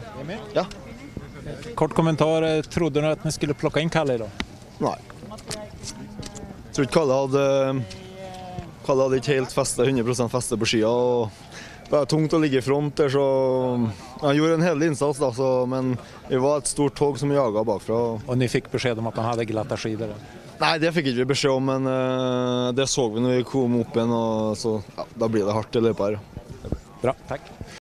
Emil? Ja. Kort kommentar, trodde du at ni skulle plocka in Kalle idag? Nei. Jeg tror ikke Kalle hadde ikke helt festet, 100% festet på skia, og det er tungt å ligge i front der, så han gjorde en hel innsats da, men det var et stort tog som jaget bakfra. Og ni fikk beskjed om at han hadde glatta skidor? Nei, det fikk ikke vi beskjed om, men det så vi når vi kom opp igjen, og så ja, da blir det hardt i løpet her. Bra, takk.